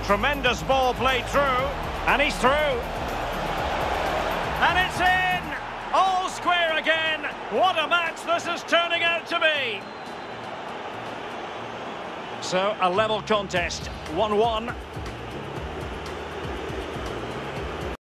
Tremendous ball played through, and he's through. And it's in! All square again. What a match this is turning out to be. So, a level contest, 1-1.